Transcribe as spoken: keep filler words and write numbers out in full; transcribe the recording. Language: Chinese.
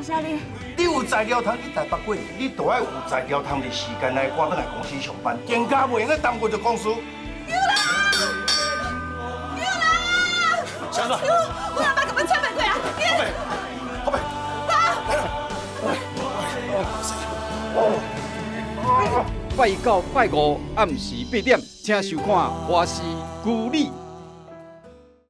谢你。 你有材料通去台北过，你就要有材料通的时间来赶倒来公司上班，更加袂用去耽误着公司。 有人！有人！ 小子， 我阿爸甲阮抢玫瑰啊！ 后背，后背， 拜到拜五暗时八点，请收看《花师故里》。